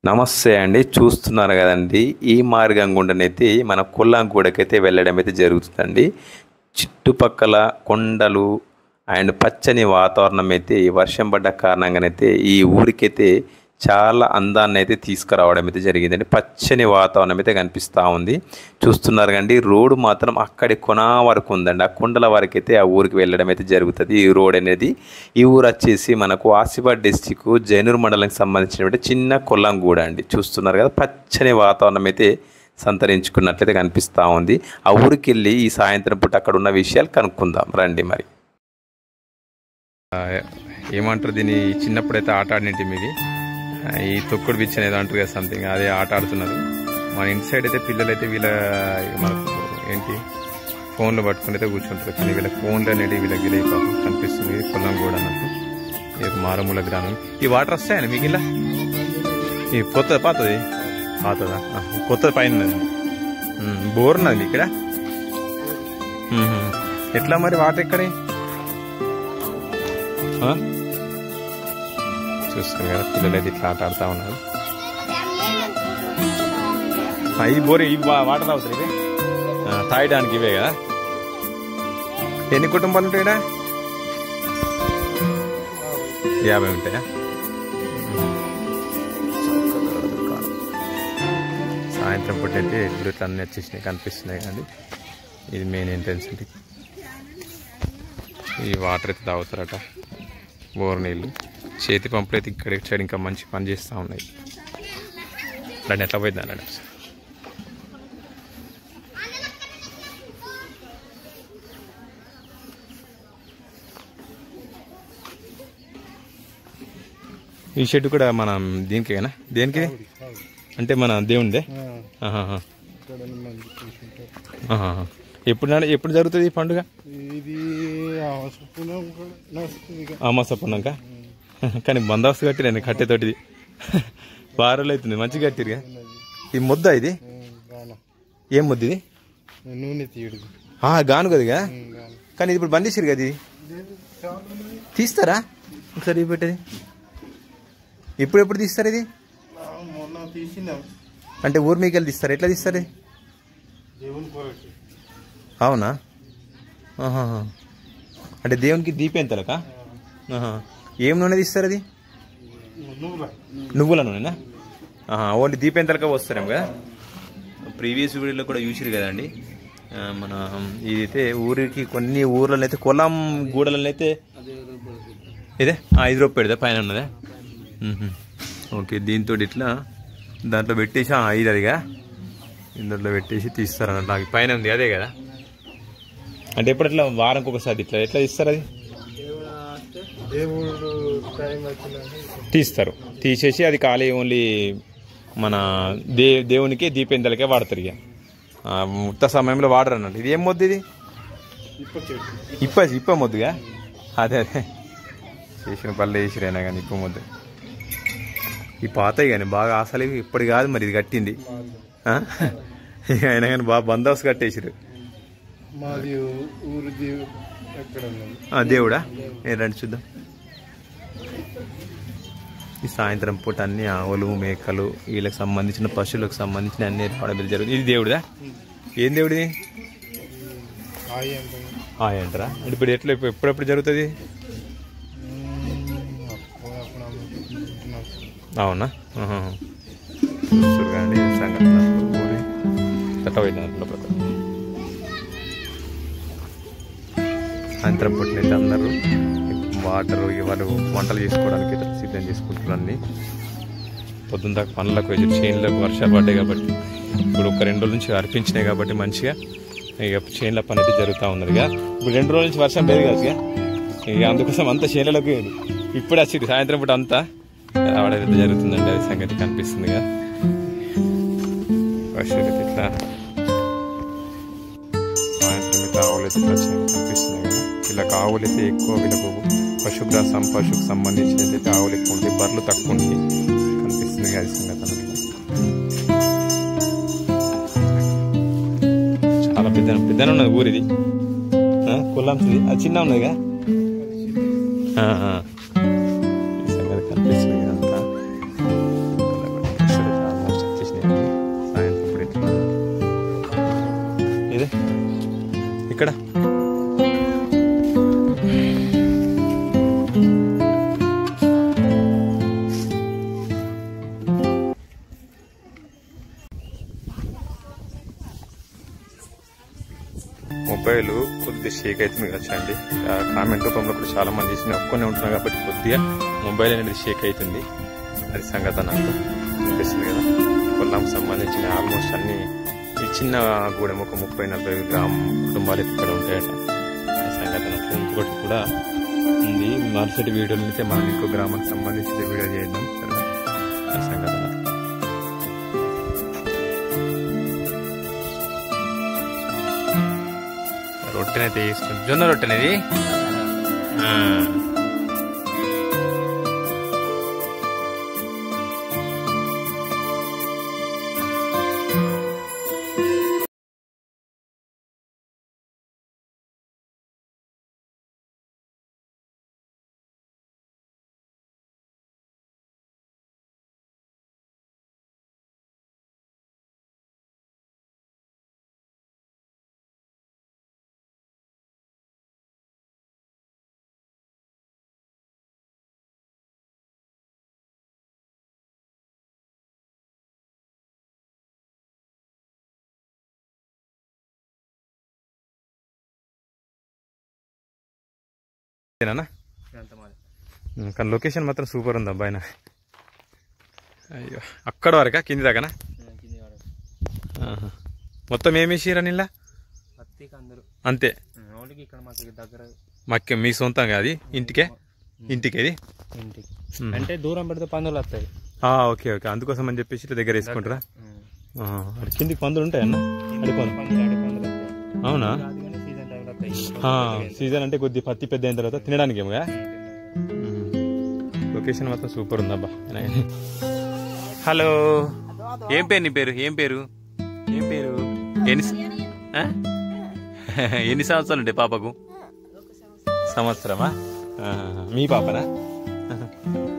నమస్తే అండి. చూస్తున్నారు కదండి, ఈ మార్గం గుండానైతే మన కొల్లాంగూడకైతే వెళ్ళడం అయితే జరుగుతుందండి. చుట్టుపక్కల కొండలు అండ్ పచ్చని వాతావరణం అయితే వర్షం పడ్డ కారణంగానైతే ఈ ఊరికైతే చాలా అందాన్ని అయితే తీసుకురావడం అయితే జరిగిందండి. పచ్చని వాతావరణం అయితే కనిపిస్తూ ఉంది. చూస్తున్నారు కండి, రోడ్డు మాత్రం అక్కడి కొన వరకు ఉందండి. ఆ కొండల వరకు అయితే ఆ ఊరికి వెళ్ళడం అయితే జరుగుతుంది. ఈ రోడ్ అనేది, ఈ ఊరు వచ్చేసి మనకు ఆసిఫాబాద్ డిస్టిక్ జైనూర్ మండలానికి సంబంధించినటువంటి చిన్న కొల్లాంగూడ అండి. చూస్తున్నారు కదా, పచ్చని వాతావరణం అయితే సంతరించుకున్నట్లయితే కనిపిస్తూ ఉంది. ఆ ఊరికి వెళ్ళి ఈ సాయంత్రం పూట అక్కడ ఉన్న విషయాలు కనుక్కుందాం రండి. మరి ఏమంటారు దీన్ని, చిన్నప్పుడైతే ఆట ఆడినట్టు మీది ఈ తొక్కుడు బిచ్చ అనేది అంటారు కదా, సంథింగ్ అదే ఆట ఆడుతున్నారు. మన ఇంటి సైడ్ అయితే పిల్లలు అయితే వీళ్ళ మనకు ఏంటి ఫోన్లు పట్టుకుని అయితే కూర్చుంటారు. కానీ వీళ్ళ ఫోన్లు అనేది వీళ్ళకి తెలియ కనిపిస్తుంది. కొల్లాంగూడ అన్నట్టు ఈ మారుమూల గ్రామం. ఈ వాటర్ వస్తాయండి మీకు ఇలా? ఈ కొత్తది పాతది? పాతదా? కొత్తది పైన బోర్ ఉన్నది ఇక్కడ. ఎట్లా మరి వాటర్ ఎక్కడి? చూస్తున్నారు కదా, పిల్లలు అయితే ఇట్లా ఆట ఆడుతూ ఉన్నారు. ఈ బోర్ ఈ వాటర్ తాగుతారు ఇవే తాగడానికి, ఇవే కదా. ఎన్ని కుటుంబాలు ఉంటాయి ఇక్కడ? 50 ఉంటాయా? సాయంత్రం పూట అయితే ఇప్పుడు ఇట్లా అన్నీ వచ్చేసినాయి కనిపిస్తున్నాయి కండి. ఇది మెయిన్ ఎంట్రన్స్ అండి. ఈ వాటర్ అయితే తాగుతారట, బోర్ నీళ్ళు. చేతి పంపులు అయితే ఇక్కడ సైడ్ ఇంకా మంచి పని చేస్తూ ఉన్నాయి. దాన్ని ఎట్లా పోయిందండి? ఈ షెడ్ కూడా మనం దీనికేనా? దేనికి అంటే మన దేవునిదే? ఎప్పుడు జరుగుతుంది ఈ పండుగ? అమాస పున్నాక. కానీ బందోబస్తు కట్టిరండి కట్టెతోటిది. వారాలు అవుతుంది, మంచిగా కట్టిరుగా. ఈ ముద్ద ఇది ఏం ముద్ద ఇది? గాను కదిగా. కానీ ఇది ఇప్పుడు బంద్ చేసిరు కదా, ఇది తీస్తారా ఒకసారి పెట్టేది? ఎప్పుడు తీస్తారు ఇది? అంటే ఊరు మీకు వెళ్ళి తీస్తారు? ఎట్లా తీస్తారు? అవునా? అంటే దేవునికి దీపేంతలకా? ఏం నూనె తీస్తారు అది? నువ్వుల నూనెనా? ఓన్లీ దీపేంతలక వస్తారేమో కదా. ప్రీవియస్ వీడియోలో కూడా చూసిరు కదండి. మన ఇదైతే ఊరికి కొన్ని ఊర్లలో అయితే కొల్లాం గూడలలో అయితే ఇదే 5 రూపాయలు పైన ఉన్నదా? ఓకే, దీంతో ఇట్లా దాంట్లో పెట్టేసి 5 అదిగా ఇందులో పెట్టేసి తీస్తారన్నట్టు. నాకు పైన ఉంది అదే కదా. అంటే ఎప్పుడు ఇట్లా వారంకి ఒకసారి ఇట్లా ఎట్లా తీస్తారు? అది తీస్తారు, తీసేసి అది ఖాళీ ఓన్లీ మన దేవునికి దీపేంతలకే వాడతారు. ఇక ఉత్త సమయంలో వాడరు అన్నట్టు. ఇది ఏం మొద్దు? ఇది ఇప్ప మొద్దుగా. అదే చేసిన పళ్ళు వేసిరైనా కానీ ఇప్ప మొద్దు. ఈ పాతవి కానీ బాగా అసలు ఇప్పటి కాదు మరి, ఇది కట్టింది ఇక అయినా కానీ బాగా బందోబస్తు కట్టేసిరు. దేవుడా రండి చూద్దాం. ఈ సాయంత్రం పూట అన్ని ఆవులు మేకలు వీళ్ళకి సంబంధించిన పశువులకు సంబంధించిన అన్ని రావడం జరుగుతుంది. ఇది దేవుడా? ఏం దేవుడిది? అంటారా? ఇప్పుడు ఎట్లా ఎప్పుడెప్పుడు జరుగుతుంది? అవునా? చూడండి సంఘటన సాయంత్రం పుట్టినట్టు అందరూ వాటర్ ఇవాళ వంటలు చేసుకోవడానికి సిద్ధం చేసుకుంటున్నాన్ని. పొద్దున్న దాకా పనులకు వచ్చి చేనులకు వర్షాలు పడ్డాయి కాబట్టి ఇప్పుడు ఒక 2 రోజుల నుంచి అర్పించినాయి కాబట్టి మంచిగా ఇక చేనుల పని అయితే జరుగుతూ ఉన్నదిగా. ఇప్పుడు 2 రోజుల నుంచి వర్షం లేదు కదా, ఇక అందుకోసం అంతా చేనులకు ఇప్పుడు వచ్చింది. సాయంత్రం పూట అంతా రావడం జరుగుతుందండి. అది సంగతి కనిపిస్తుంది కదా. పశువులకి ఇట్లా సాయంత్రం అయితే ఆవులు అయితే కనిపిస్తున్నాయి కదా. వీళ్ళకి ఆవులు అయితే ఎక్కువ, వీళ్ళకు పశుకు సంబంధించినది ఆవులు ఎక్కువ ఉంటాయి, బర్రెలు తక్కువ ఉంటాయి కనిపిస్తుంది అది సంగతి. చాలా పెద్ద ఉన్నది ఊరిది, కొల్లాంది. అది చిన్న ఉన్నదిగా సంగతి కనిపిస్తుంది అంతా. ఇదే ఇక్కడ మొబైల్ కొద్దిగా షేక్ అవుతుంది వచ్చండి. కామెంట్ రూపంలో కూడా చాలా మంది చేసిన ఒక్కనే ఉంటున్నాం కాబట్టి కొద్దిగా మొబైల్ అనేది షేక్ అవుతుంది. అది సంగతి నాకు అనిపిస్తుంది కదా. కొల్లాం సంబంధించిన ఆల్మోస్ట్ అన్ని ఈ చిన్న గూడెం ఒక 30-40 గ్రామ కుటుంబాలు ఇక్కడ ఉంటాయట. ఆ సంగతి నాకు ఇంకొకటి కూడా ఉంది. మరుసటి వీడియోలు అయితే మనం ఇంకో గ్రామానికి సంబంధించిన వీడియో చేద్దాం. ఆ సంగతి రొట్టెనైతే వేసుకుని జొన్న రొట్టెనేది కానీ లొకేషన్ మాత్రం సూపర్ ఉంది అబ్బాయినా. అయ్యో అక్కడ వరకా కింది దాకానా? మొత్తం ఏమి వేసిరని ఇలా అంతే మాకే మీ సొంతంగా అది ఇంటికి ఇది అంటే దూరం పెడితే పందులు వస్తాయి. ఓకే ఓకే అందుకోసం అని చెప్పేసి దగ్గర వేసుకుంటారా? కిందికి పందులు ఉంటాయన్న? అవునా? సీజన్ అంటే కొద్ది పత్తి పెద్ద అయిన తర్వాత తినడానికి ఏమో. లొకేషన్ మాత్రం సూపర్ ఉందబ్బా. హలో ఏం పేరు నీ పేరు? ఏం పేరు ఎన్ని సంవత్సరాలు ఉంటాయి పాపకు? సంవత్సరమా? మీ పాపనా?